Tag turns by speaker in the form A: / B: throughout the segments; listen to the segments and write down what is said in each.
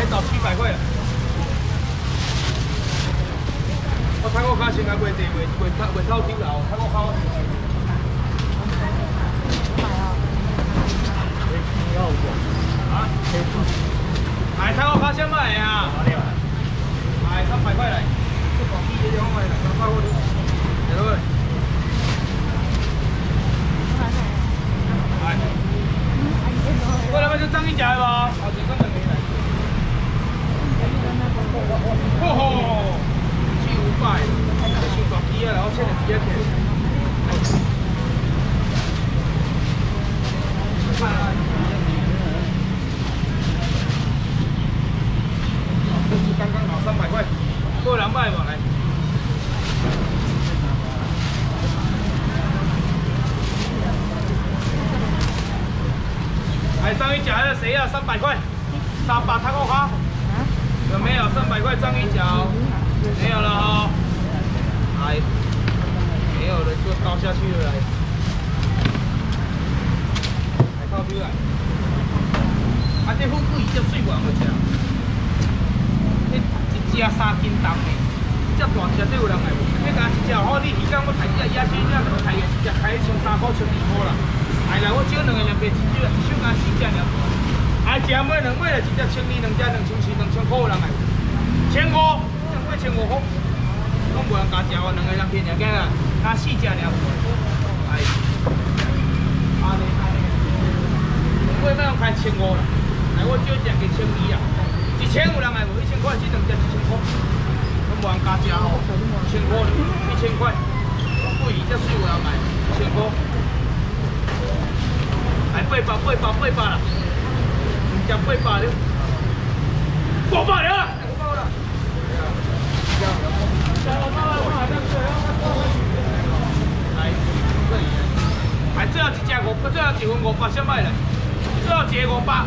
A: 到700块了。我泰国卡先来卖地，卖透顶啦，泰国卡。啊？哎，泰国卡先卖啊！哎，300块来，这大机的地方卖啦，300块的，对不对？哎，过来买就涨一价的吧，后就涨2个来。哦吼，400，这收大机啊，然后切2支起。刚刚好300块，过200吧来。哎，章鱼脚的谁要300块？300泰国卡，有没有300块章鱼脚？没有了哈。哎，没有了就倒下去了来。来倒出来。啊，这富贵这水源好食。一只3斤重的，这大只这有人来无？你讲一只好，你鱼竿我抬只野生只，怎么抬个一只开13块、12块啦？哎来，我少2个人卖1手干4只了。哎，食买2买了一只1200，2只2400、2000块人来，1500，买1500块，拢无人加食哦，2个人便宜个啦，加4只了。哎，安尼，买卖用开1500啦，来我少食加1200啊。1000有人来无？1000块，这2只1000块，拢无人加价吼，1000块，1000块，贵这水有人买，1000块，来800啦，2只800了，500了，来，最后一只5，最后一份500，先卖了，最后一个500。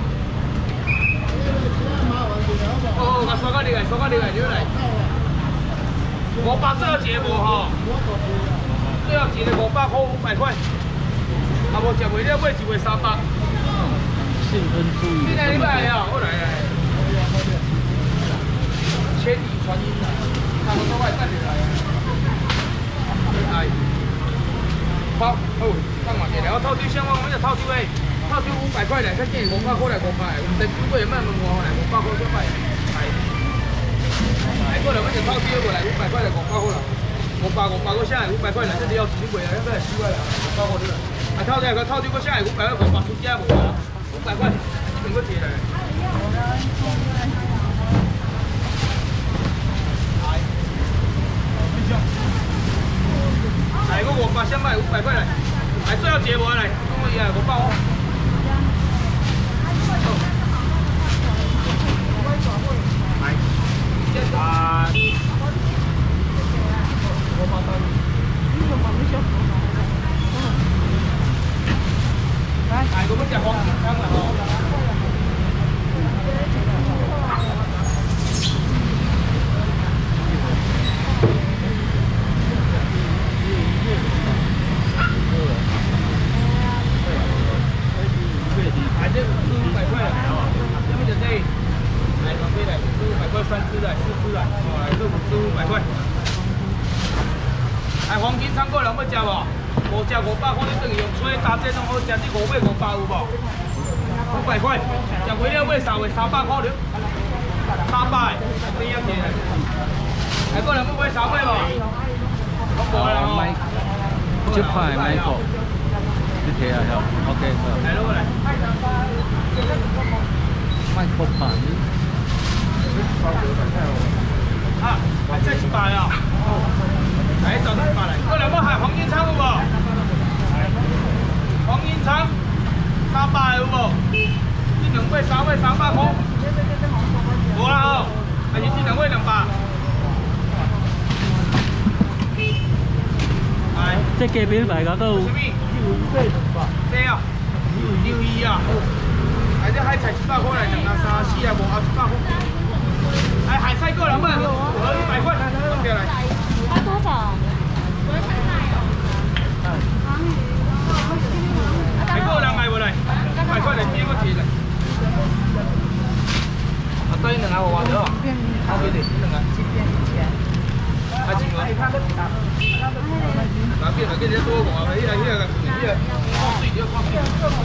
A: 哦，我刷到你来，你来。500最后一个无吼，最后一个500块500块，啊无食袂了，买一位300。幸恩注意。你来啊，我来啊。千里传音来，他们都快等你来啊。来，好，好，放慢点，然后套对相关，我们就套对诶。套出500块来，再建议500块来500，我们再准备慢慢换来500块再卖。来，过来我们就套出过来500块来500块啦，500个下来500块来，这里要几贵啊？要不要10块啦？500块对啦。啊，套这个套出个下来500块500出价无啦，500块，这边个钱来。来个500先卖500块来，来最后结无来，跟我一样500块。啊！来，我们吃黄金汤了吼。来，这500块了，这边就这。来，旁边来，500块3只来，4只来，哦，来这500块。来，黄金仓过人要吃无？无吃500块，你等于用吹打这种好吃，你5买500有无？500块，吃袂了买3位300块了，300，这样子来。来，过人要买300无？我无啦吼。
B: 这块Michael，你睇下有 ，OK，
A: 来咯，来。
B: Michael 盘。
A: 啊，还这100啊！来，找到100来，过来，我喊黄金仓有无？黄金仓300有无？这2位3位300块。无啦吼，还是这2位200。来，
B: 这价表卖到都。
A: 什么？这啊，61啊。来，这海菜100块来，2、3、4啊，5啊100块。来，海菜过200，合100块，放下来。
C: 它多少？
A: 还过人来无来？100块来，边个钱来？啊，等2个个我话着，好几的，两个。啊，真个。那边那个人多讲啊，迄个个，放水就放水。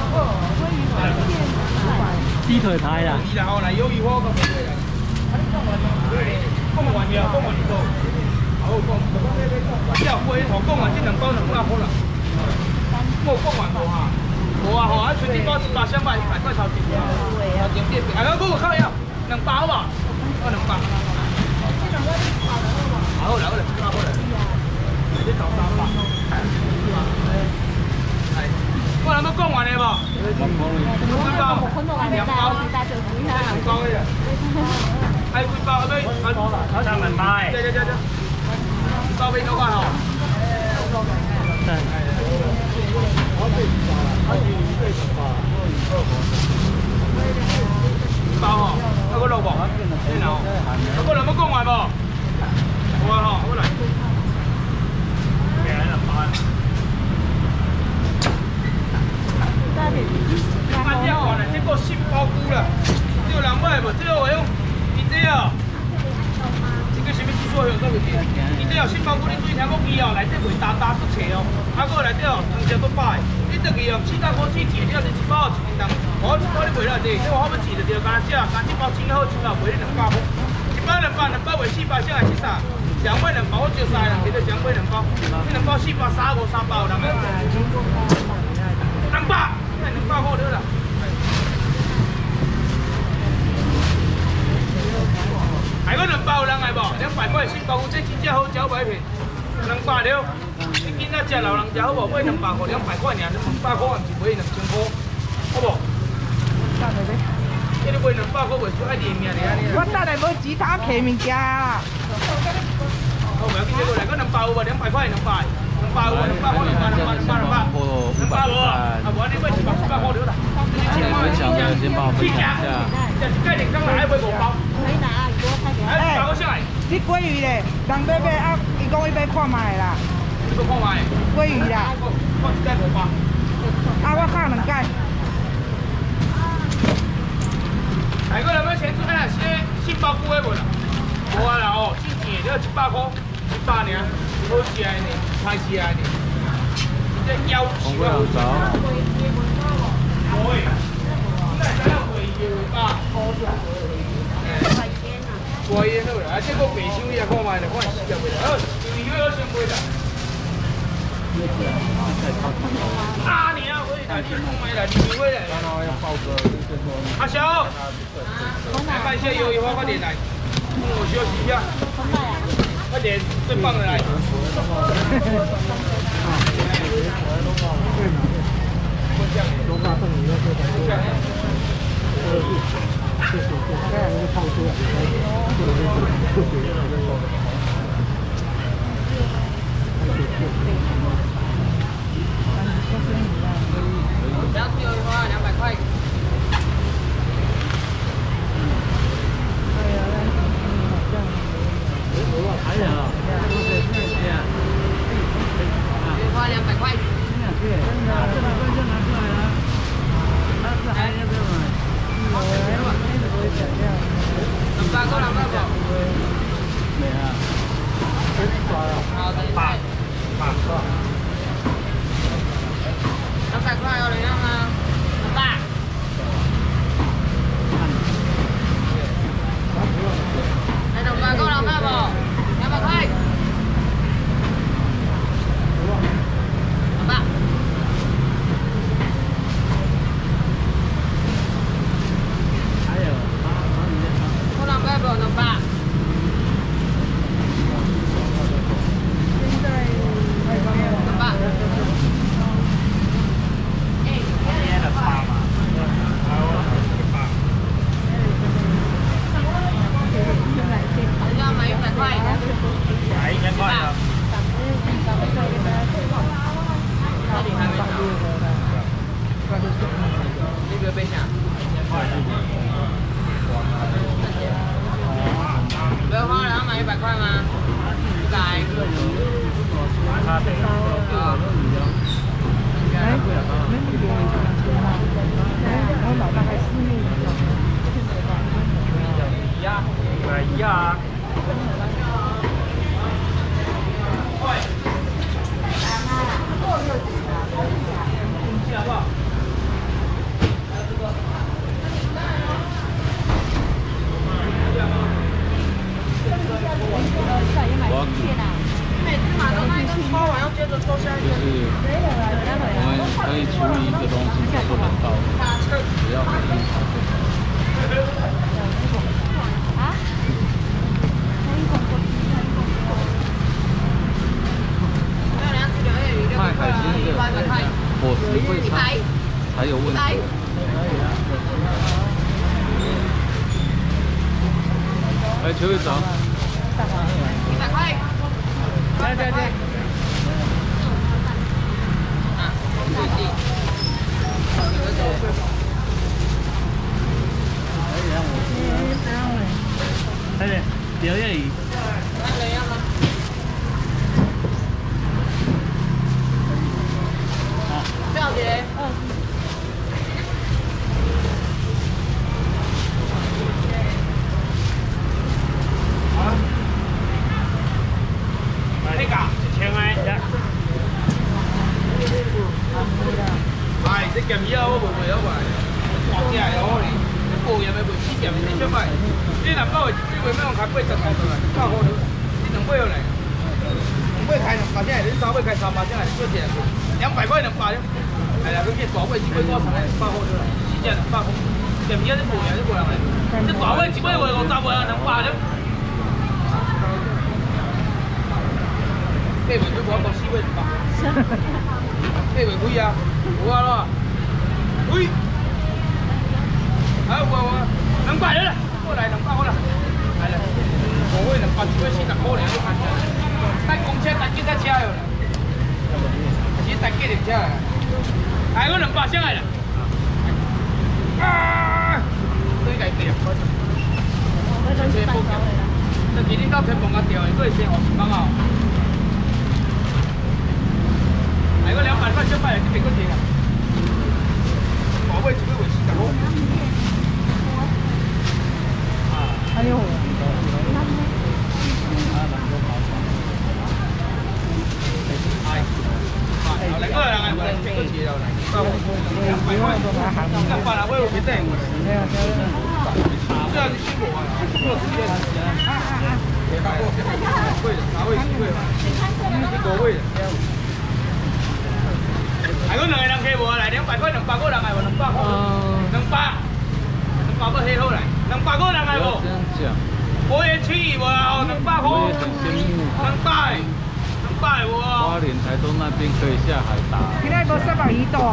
B: 鸡腿排啦。
A: 然后来鱿鱼火个。讲完了，讲完就。好讲，要回头讲完这2包200块啦。冇讲完无哈？无啊吼，啊随便包100、200、100块头前。头前变变，啊，我靠呀，2包吧，我2包。好来，我来，200块来。你找300。我能够讲完了无？2包。2包的。还几包？对，300块。对。包俾200吼。包吼，啊个6包，你nào？啊个能够讲完无？有啊吼，我来。慢点看啦，这个10包菇啦，这有人买无？这个话用，你这哦，这个什么技术用？这个是，你这哦10包菇，你注意听我记哦，内底袂大出册哦，啊个内底哦汤汁都摆，你这个用7、8块钱一了，这1包1斤重，我1包你卖了这，这我好要钱就对，干只，干这包真好，真好卖你200块，1包200卖400，剩下是啥？两买2包，我招3人，其实两买2包，你2包400、3包有人买。200，那200块了啦。还个2包有人来无？200块10包，这真正好招买片。200了，你今仔食老人食好无？买200块200块尔，200块也不是买2000块，好无？这你买200块袂输爱连命的安尼。
C: 我等下要其他客物件啊。
A: 好，不要紧，这个来个200有无？200块200，200有无？200块200，啊，无你买100块了啦。
B: 分享的先帮我分享一下。
A: 这是概念刚来还买5包。
C: 可以拿，你给我开点。
A: 哎，包下来。
C: 你鲑鱼咧，人买买啊，伊讲伊买看卖啦。
A: 你个看卖。
C: 鲑鱼啦。
A: 我一盖5包。
C: 啊，我放2盖。
A: 还个人要先做哎，10包菇的无啦？无啊啦哦，正正了100块，100尔，好食的呢，歹食的呢。这腰细啊。会，现在才要回油吧？回烟好啦，啊，这个白手也看卖啦，看死啊袂啦，好，油要先买啦。啊，你啊，会啦，你看卖啦，你会啦。阿小，来办一下油花，快点来，我休息一下。快点，最棒的来。不要吃油花，200块。
B: 还有啊，
A: 油花200块。
B: 对，拿这200块就拿出来了。还要不要买？200块。
A: 鱼啊。快！好不好？
C: 每次马都那一根抽完，要接着抽下一根。
B: 我们可以处理一个东西叫做冷冻，只要每一场卖海鲜的伙食会差才有问题。来，邱会长。
C: 100块。对。
A: 对，钓叶鱼。
C: 多少钱？
A: 那个1000个。哎，这咸鱼啊，我卖好卖，大只的好哩，这无盐的卖4咸400块。你南宝的一尾要用开80块过来，100块了。你2尾了嘞？2尾开2把只，你3尾开3把只，多少钱？200块2把只。哎呀，佮这大尾1尾多少钱？100块了，4只200块。咸鱼啊，这无盐这无人来。这大尾1尾卖50尾啊，200只。8尾就无到4尾200。8尾开啊，有啊咯。喂，还有200了，过来200块了。来了，5尾200，1尾40块尔，你看下。等公车等警察车哟啦，是等计程车啦。哎，我200上来了。啊！对家己啊。这不掉，这今日到天崩甲掉的，佫会生50蚊哦。哎，我200块小摆来，这边佫摕啦。大尾1尾卖40块。
C: 哎呦！
A: 来过来人来，过来这个钱了来，200块，200啦，我有别的。这样子辛苦啊，做时间。贵的，哪位是贵嘛？你多贵的。还有2个人客无来，200块200个人来无？200块，200个黑好来，200个人来无？我也去无，200块，200。
B: 花莲、台东那边可以下海打。
C: 今天无300鱼多。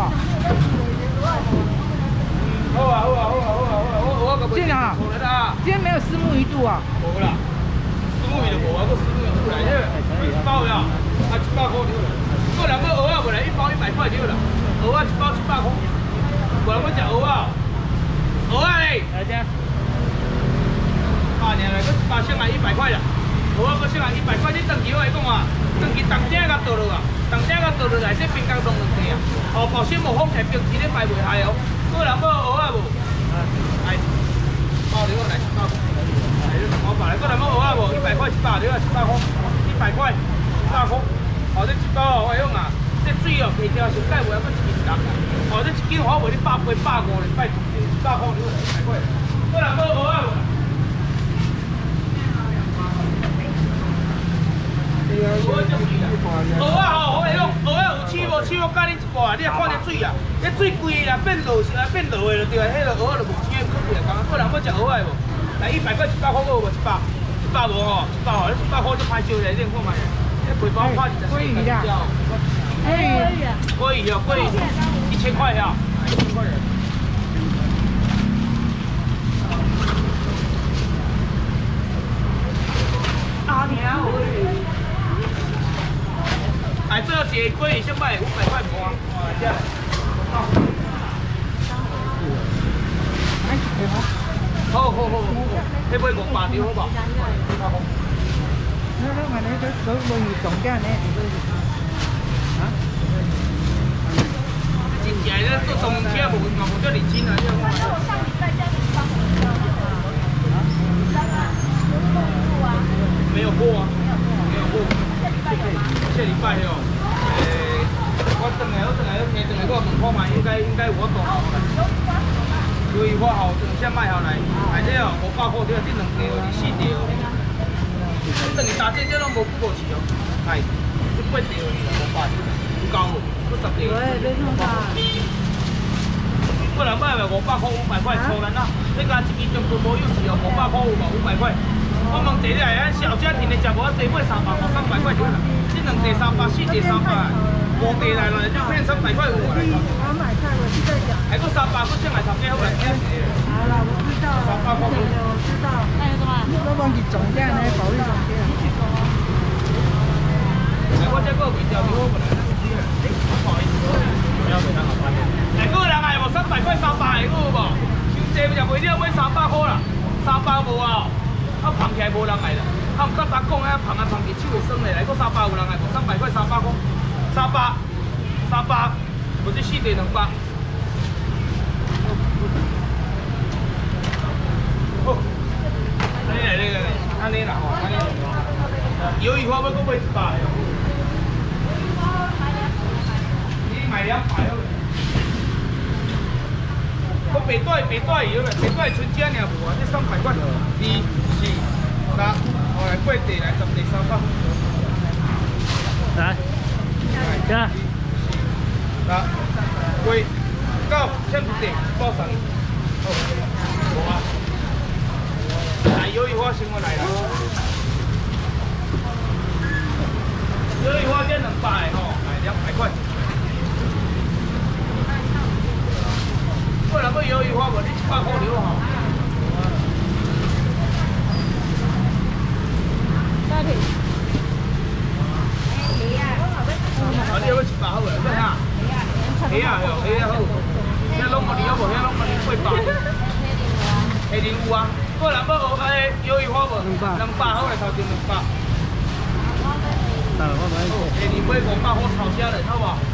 A: 好啊，我个
C: 进啊！今天没有虱目鱼肚啊。
A: 无啦，虱目鱼就无啊，个虱目鱼肚来，这1包呀，啊100块了。个人个蚵仔无来，1包100块了啦。蚵仔1包100块，无人要食蚵仔。蚵仔嘞？来只。8年来，个1包上来100块啦。蚵仔个上来100块，你长期我来讲啊。长期当正甲倒落啊，当正甲倒落来，这边工弄2地啊。哦，保鲜无风台标，今日卖袂害哦。个人要蚵仔无？来，包了来100块。来，我把来，个人要蚵仔无？100块1包了100块，100块100块。哦，这1包哦，我用啊，这水哦，皮条上盖袂还佫1斤重啊。哦，这1斤好卖你100块150咧，拜100块了100块。个人要蚵仔无？蚵仔吼，我来讲，蚵仔有刺无？刺我教你一步啊！你啊看这水啊，这水贵啦，变落啊，变落的就对啊。迄个蚵仔就无刺的，可贵啊！讲个人要食蚵仔无？来100块100块我有无？100无吼，100吼，你100块就歹少咧，你看卖。这背包看24块。鲑鱼啊？鲑鱼哦，鲑鱼1000块呀，1000块。阿娘喂。哎，这个节可以先卖500块半，哇，这样。好，你买500条好不好？
C: 那买那个鲈鱼总价呢？啊？
A: 真正咧做动车无叫2000啊，这个。 鱼花好，先卖下来，而且哦500块对，这2条是4条，这等于大姐这拢无几无钱哦，哎，这8条500，有够无？这10条。不然卖500块500块粗咱啊，你家一支中国无有钱哦，500块有无？500块。我问一下，咱小家庭的食无济买300块300块就啦，这2条300，4条300，5条来了就变300块有啊。
C: 我买菜，我是在讲。
A: 还个300，搁上来头家好来听。
C: 好了，我知道了。300块，我知道。那有什么？我忘记总价呢，保利总价。
A: 我这个味道比我本来那个低了，不好意思，不要给他好办。哎，个人哎，无300块300个有无？伤济就袂了买300块啦，300无啊，啊捧起来无人来啦。啊，毋较早讲啊，捧起手会酸的，来个300有人来，无300块300块，300，无这4条200。好，安尼来，安尼啦吼，安尼。鱿鱼花要搁买100个。你买200好了。我白带有了，白带纯正尔无啊，这300块。2、4、6，后来8块来10块300。
B: 来，加。
A: 6、8、9，欠一块，报上。好，无啊。来鱿鱼花先我来啦。鱿鱼花这200个吼，来200块。不然要鱿鱼花无，你100块就好。
C: 大腿。
A: 啊，你要100好个，对哈？虾啊，虾好。遐拢无你好无？遐拢无你800。下面有啊，个人要学哎鱿鱼花无？200好来，头前200。下面买500块炒虾仁，好无？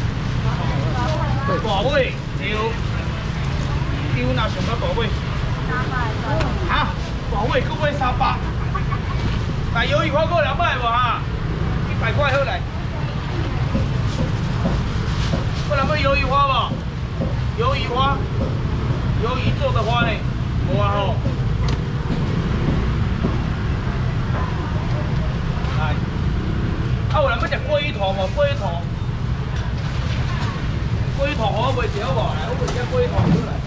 A: 大尾对。丢哪上到大尾？300。哈，大尾搁买300。但鱿鱼花个人买无哈？100块好来。个人要鱿鱼花无？鱿鱼花，鱿鱼做的花呢？无啊吼。来，啊有人要食鲑鱼头无？鲑鱼头，鲑鱼头好卖一好无？来，我卖只鲑鱼头好来。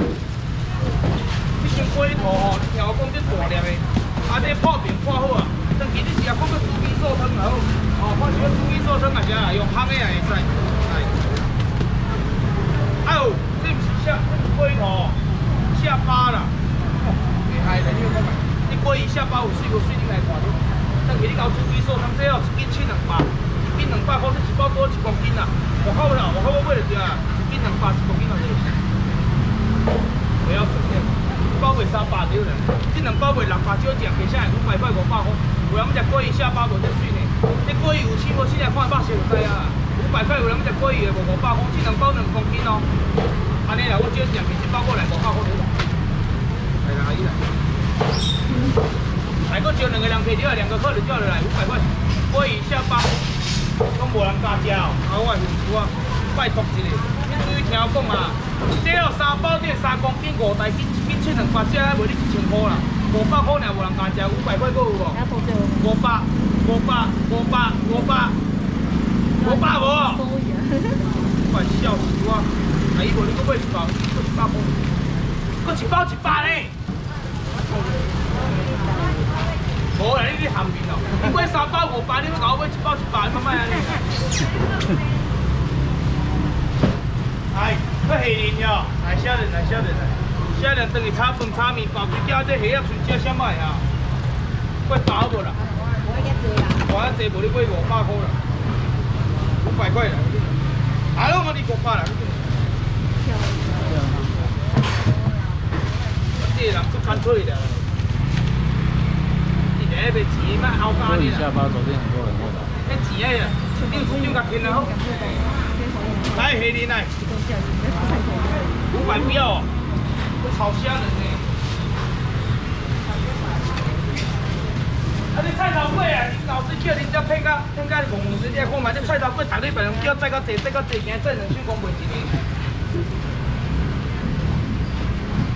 A: 这间龟头吼，你听我讲这大粒的，啊这泡面泡好啊，当时你是啊放个猪皮寿汤也好，哦放些猪皮寿汤也是啊，用烘的也会使。哎呦，这不是龟头，下巴啦，厉害了，你讲嘛？你龟鱼下巴有水无水，你来看你。当时你搞猪皮寿汤，这哦一斤1200，一斤200块，这一包多1公斤啦，外口啦，外口我买就对啊，一斤200，1公斤啊这。不要省钱，包卖300条啦，这2包卖600少钱，其实系500块500块。有人食鲑鱼下巴无这水呢，这鲑鱼有刺无？现在看肉色就知啊。500块有人食鲑鱼的无500块，这2包2公斤哦。安尼啦，我少食，其实包过来500块就啦。来啦，阿姨啦。来，搁招2个人配条，2个客就叫落来500块。鲑鱼下巴，拢无人敢食哦。啊，我是我拜托一下。注意听我讲啊，这哦3包底3公斤5台斤，1斤200，这还卖你1000块啦，500块尔无人敢食，500块搁有无？500无？快笑死我！啊，伊无你搁买1包，搁100块，搁1包100呢？无啦，你含面哦！你买3包500，你要甲我买1包100，慢慢安尼。来，搁虾仁哟，来虾仁，虾仁等于炒饭、炒面、包水饺，这虾仔剩只什么呀？过包无啦？我遐济无你买500块啦，500块啦。啊，我问你500啦。这人足干脆的。你那边钱卖熬咖哩啦。
B: 下巴昨天很多人问的。
A: 那钱呀，你甲拼了好。来虾仁来，500标哦，炒虾仁呢。啊，你菜头粿啊，你老师叫你只配甲问问你看嘛，这菜头粿逐礼拜拢叫载较济，今日载2箱讲卖一个。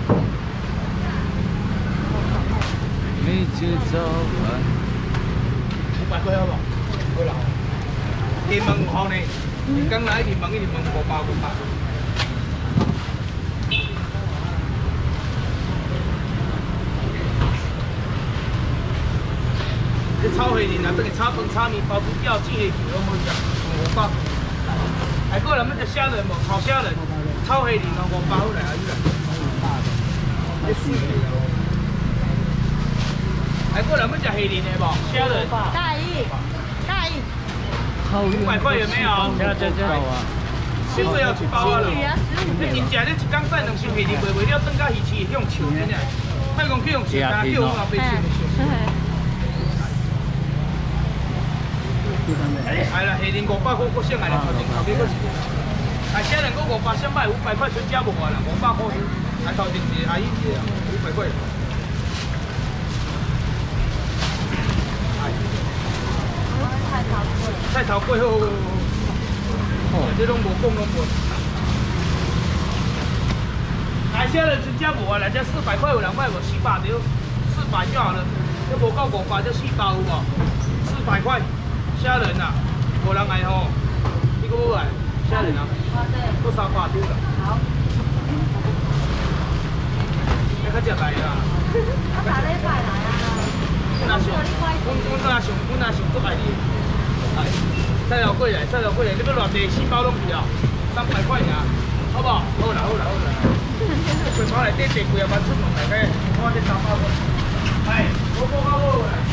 B: 节奏慢。
A: 500块好不好？好啦。柠檬好呢，你刚来柠檬500。这炒虾仁啊，这个炒饭、炒面包、猪脚、煎虾球，拢好食，500。还个人要食虾仁无？炒虾仁，炒虾仁哦，500好来啊，你来。这水的哦。还个人要食虾仁的无？虾仁。
C: 大意。
A: 500块有没有？
B: 这啊！
A: 现在要1包啊了。你食这一缸载2箱虾仁，卖了等到鱼市向笑真正。莫讲去用钱，但叫我后背笑笑。哎啦，虾仁500块，我省来了，头前后面搁一个。啊，虾仁搁500，先卖500块，全家无啊啦，500块。啊，头前一个阿姨一个500块。菜头粿好，这拢无讲拢无。来，虾仁真正无啊，来这400块有人买无？400条，400就好了。这无够500，这4包有无？400块，虾仁啊，无人来吼。你搁要来？虾仁啊？搁300条啦。好。你较食来啦？我下礼拜来啊。阮若想做爱你。菜头粿来，你要偌济4包拢去啊，300块尔，好不好？好啦。柜包内底地几啊万出门大概，我这300块。哎，我讲较好来。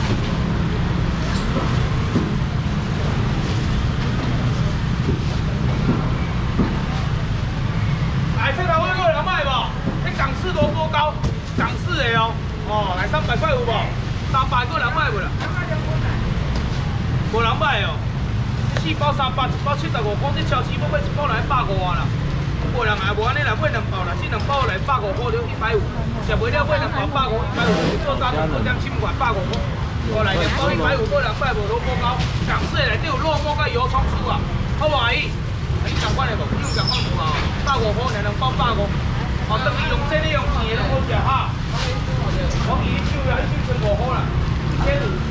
A: 来，菜头粿有人买无？这港式萝卜糕，港式的哦。哦，来300块有无？300个人买无啦？无人买哦。4包300，一包75，讲这超市要买1包来150啦。无人也无安尼啦，买2包啦，这2包来150块了，150。食袂了买2包150，150，做3做点心款150块。我来2包150，个人买无萝卜糕，港式的内底有肉末甲油葱酥啊，好无阿姨？你共款的无？你有共款无啊？150块，2包150。哦，等于用这里用钱拢好食哈。我伊收啦，伊收15块啦，1500。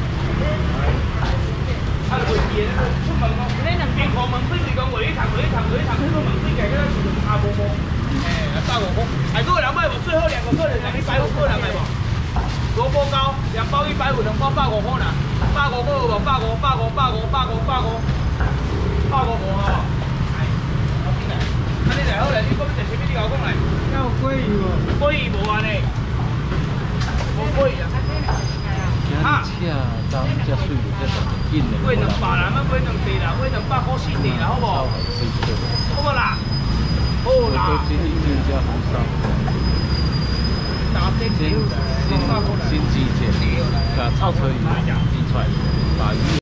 A: 啊，就袂记个，出门哦，边看门水就是讲话你读，这个门水价个就是阿无，哎，150块。还个人买无？最后2个客人150个人买无？萝卜糕2包150，2包150块啦，150块有无？150无吼？哎，好紧来，啊你来好来，你讲要食啥物？你甲我讲来。要鲑鱼无？鲑鱼无安尼，无鲑鱼啊。啊！
B: 这水就这紧的。
A: 买200啦，买2地啦，买200块4地啦，好无？好无啦？好啦。
B: 新季节，把臭鳜鱼煎出来，把鱼。